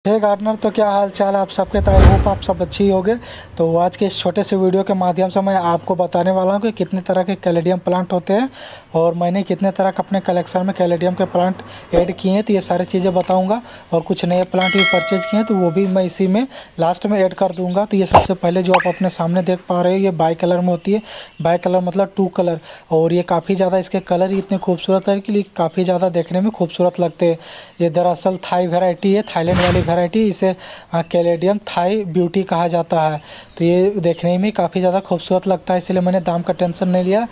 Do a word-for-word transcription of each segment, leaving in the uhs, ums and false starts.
हे gardener, तो क्या हाल चाल है आप सबके। तो आई होप आप सब अच्छी होंगे। तो आज के इस छोटे से वीडियो के माध्यम से मैं आपको बताने वाला हूं कि कितने तरह के कैलेडियम प्लांट होते हैं और मैंने कितने तरह के अपने कलेक्शन में कैलेडियम के प्लांट ऐड किए हैं। तो ये सारी चीज़ें बताऊंगा और कुछ नए प्लांट भी परचेज किए हैं तो वो भी मैं इसी में लास्ट में ऐड कर दूँगा। तो ये सबसे पहले जो आप अपने सामने देख पा रहे हो ये बाई कलर में होती है। बाई कलर मतलब टू कलर, और ये काफ़ी ज़्यादा इसके कलर ही इतने खूबसूरत है कि काफ़ी ज़्यादा देखने में खूबसूरत लगते हैं। ये दरअसल थाई वेराइटी है, थाईलैंड वाली वैरायटी। इसे कैलेडियम थाई ब्यूटी कहा जाता है। तो ये देखने में काफ़ी ज़्यादा खूबसूरत लगता है, इसलिए मैंने दाम का टेंशन नहीं लिया।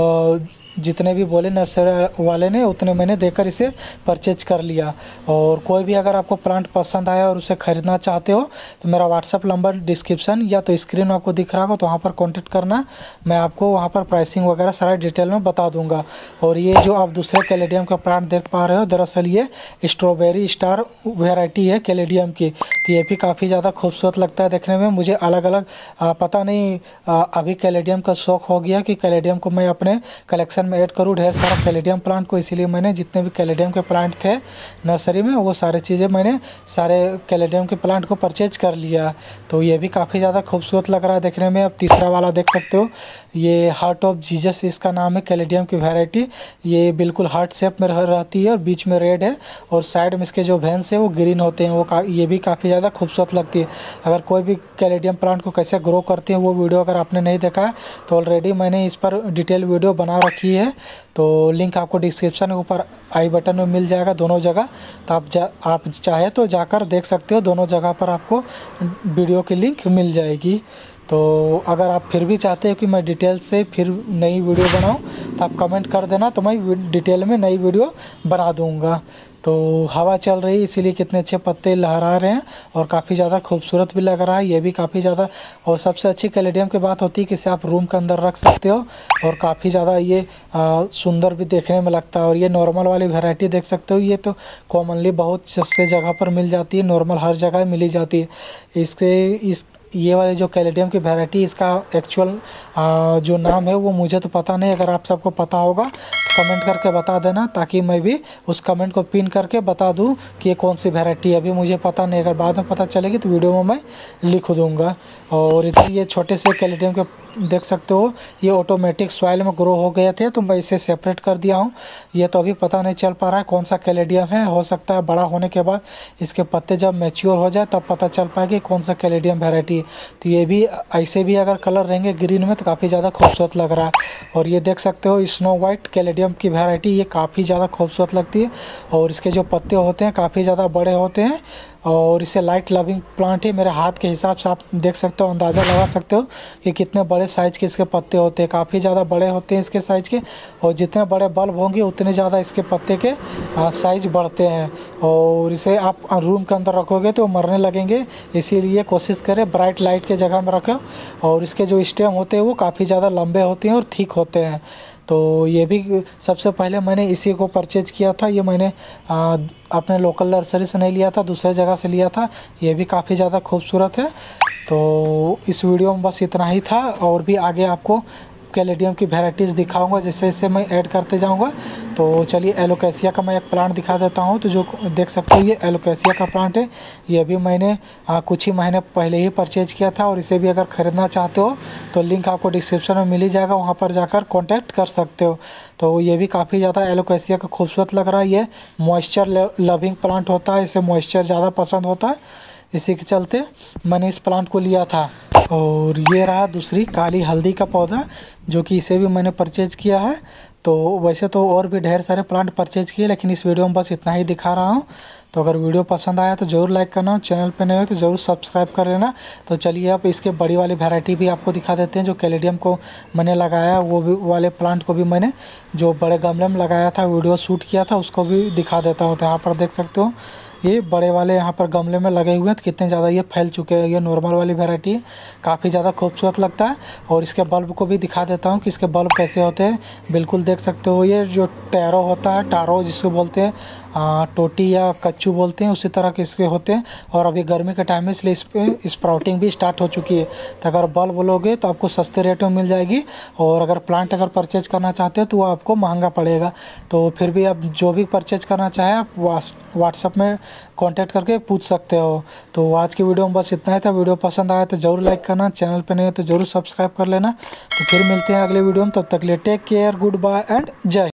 जितने भी बोले नर्सरी वाले ने उतने मैंने देकर इसे परचेज कर लिया। और कोई भी अगर आपको प्लांट पसंद आया और उसे ख़रीदना चाहते हो तो मेरा व्हाट्सअप नंबर डिस्क्रिप्शन या तो स्क्रीन में आपको दिख रहा होगा, तो वहाँ पर कांटेक्ट करना। मैं आपको वहाँ पर प्राइसिंग वगैरह सारा डिटेल में बता दूँगा। और ये जो आप दूसरे कैलेडियम का प्लांट देख पा रहे हो, दरअसल ये स्ट्रॉबेरी स्टार वेराइटी है कैलेडियम की। तो ये भी काफ़ी ज़्यादा खूबसूरत लगता है देखने में। मुझे अलग अलग आ, पता नहीं आ, अभी कैलेडियम का शौक़ हो गया कि कैलेडियम को मैं अपने कलेक्शन में ऐड करूँ ढेर सारा कैलेडियम प्लांट को। इसीलिए मैंने जितने भी कैलेडियम के प्लांट थे नर्सरी में वो सारी चीज़ें मैंने सारे कैलेडियम के प्लांट को परचेज कर लिया। तो ये भी काफ़ी ज़्यादा खूबसूरत लग रहा है देखने में। अब तीसरा वाला देख सकते हो, ये हार्ट ऑफ जीसस इसका नाम है कैलेडियम की वैरायटी। ये बिल्कुल हार्ट शेप में रह रहती है और बीच में रेड है और साइड में इसके जो वेन्स है वो ग्रीन होते हैं। वो का ये भी काफ़ी ज़्यादा खूबसूरत लगती है। अगर कोई भी कैलेडियम प्लांट को कैसे ग्रो करते हैं वो वीडियो अगर आपने नहीं देखा है तो ऑलरेडी मैंने इस पर डिटेल वीडियो बना रखी है। तो लिंक आपको डिस्क्रिप्शन के ऊपर आई बटन में मिल जाएगा दोनों जगह। तो आप जा आप चाहे तो जाकर देख सकते हो, दोनों जगह पर आपको वीडियो की लिंक मिल जाएगी। तो अगर आप फिर भी चाहते हो कि मैं डिटेल से फिर नई वीडियो बनाऊं तो आप कमेंट कर देना, तो मैं डिटेल में नई वीडियो बना दूंगा। तो हवा चल रही है इसीलिए कितने अच्छे पत्ते लहरा रहे हैं और काफ़ी ज़्यादा खूबसूरत भी लग रहा है ये भी काफ़ी ज़्यादा। और सबसे अच्छी कैलेडियम की बात होती है कि इसे आप रूम के अंदर रख सकते हो और काफ़ी ज़्यादा ये आ, सुंदर भी देखने में लगता है। और ये नॉर्मल वाली वैरायटी देख सकते हो, ये तो कॉमनली बहुत से जगह पर मिल जाती है, नॉर्मल हर जगह मिली जाती है। इसके इस ये वाले जो कैलेडियम की वैरायटी, इसका एक्चुअल जो नाम है वो मुझे तो पता नहीं। अगर आप सबको पता होगा तो कमेंट करके बता देना, ताकि मैं भी उस कमेंट को पिन करके बता दूं कि ये कौन सी वैरायटी है। अभी मुझे पता नहीं, अगर बाद में पता चलेगी तो वीडियो में मैं लिख दूंगा। और इधर ये छोटे से कैलेडियम के देख सकते हो, ये ऑटोमेटिक सॉइल में ग्रो हो गए थे तो मैं इसे सेपरेट कर दिया हूँ। ये तो अभी पता नहीं चल पा रहा है कौन सा कैलेडियम है। हो सकता है बड़ा होने के बाद इसके पत्ते जब मैच्योर हो जाए तब पता चल पाएगा कौन सा कैलेडियम वैरायटी है। तो ये भी ऐसे भी अगर कलर रहेंगे ग्रीन में तो काफ़ी ज़्यादा खूबसूरत लग रहा है। और ये देख सकते हो स्नो वाइट कैलेडियम की वैरायटी, ये काफ़ी ज़्यादा खूबसूरत लगती है और इसके जो पत्ते होते हैं काफ़ी ज़्यादा बड़े होते हैं। और इसे लाइट लविंग प्लांट है, मेरे हाथ के हिसाब से आप देख सकते हो, अंदाज़ा लगा सकते हो कि कितने बड़े साइज़ के इसके पत्ते होते हैं। काफ़ी ज़्यादा बड़े होते हैं इसके साइज़ के, और जितने बड़े बल्ब होंगे उतने ज़्यादा इसके पत्ते के साइज़ बढ़ते हैं। और इसे आप रूम के अंदर रखोगे तो मरने लगेंगे, इसीलिए कोशिश करें ब्राइट लाइट के जगह में रखें। और इसके जो स्टेम होते हैं वो काफ़ी ज़्यादा लंबे होते हैं और थिक होते हैं। तो ये भी सबसे पहले मैंने इसी को परचेज किया था। ये मैंने आ, अपने लोकल नर्सरी से नहीं लिया था, दूसरे जगह से लिया था। ये भी काफ़ी ज़्यादा खूबसूरत है। तो इस वीडियो में बस इतना ही था, और भी आगे आपको कैलेडियम की वैरायटीज़ दिखाऊंगा जैसे जैसे मैं ऐड करते जाऊंगा। तो चलिए एलोकेसिया का मैं एक प्लांट दिखा देता हूं। तो जो देख सकते हो ये एलोकेसिया का प्लांट है। ये भी मैंने आ, कुछ ही महीने पहले ही परचेज किया था, और इसे भी अगर ख़रीदना चाहते हो तो लिंक आपको डिस्क्रिप्शन में मिल ही जाएगा, वहां पर जाकर कॉन्टैक्ट कर सकते हो। तो ये भी काफ़ी ज़्यादा एलोकेसिया का खूबसूरत लग रहा है। ये मॉइस्चर लविंग प्लांट होता है, इसे मॉइस्चर ज़्यादा पसंद होता है, इसी के चलते मैंने इस प्लांट को लिया था। और ये रहा दूसरी काली हल्दी का पौधा, जो कि इसे भी मैंने परचेज किया है। तो वैसे तो और भी ढेर सारे प्लांट परचेज किए, लेकिन इस वीडियो में बस इतना ही दिखा रहा हूँ। तो अगर वीडियो पसंद आया तो ज़रूर लाइक करना, चैनल पे नए हो तो ज़रूर सब्सक्राइब कर लेना। तो चलिए अब इसके बड़ी वाली वैरायटी भी आपको दिखा देते हैं। जो कैलेडियम को मैंने लगाया वो भी वाले प्लांट को भी मैंने जो बड़े गमले में लगाया था, वीडियो शूट किया था, उसको भी दिखा देता हूँ। तो यहाँ पर देख सकते हो ये बड़े वाले यहाँ पर गमले में लगे हुए हैं, तो कितने ज़्यादा ये फैल चुके हैं। ये नॉर्मल वाली वैरायटी है, काफ़ी ज़्यादा खूबसूरत लगता है। और इसके बल्ब को भी दिखा देता हूँ कि इसके बल्ब कैसे होते हैं। बिल्कुल देख सकते हो, ये जो टैरो होता है, टारो जिसको बोलते हैं, टोटी या कच्चू बोलते हैं, उसी तरह के इसके होते हैं। और अभी गर्मी का टाइम है इसलिए इस पर स्प्राउटिंग भी स्टार्ट हो चुकी है। तो अगर बल्ब लोगे तो आपको सस्ते रेट में मिल जाएगी, और अगर प्लांट अगर परचेज करना चाहते हो तो वो आपको महंगा पड़ेगा। तो फिर भी आप जो भी परचेज करना चाहें आप व्हाट्सएप में कांटेक्ट करके पूछ सकते हो। तो आज की वीडियो में बस इतना ही था। वीडियो पसंद आया तो ज़रूर लाइक करना, चैनल पे नहीं हो तो ज़रूर सब्सक्राइब कर लेना। तो फिर मिलते हैं अगले वीडियो में, तब तक के लिए take care, goodbye and जय।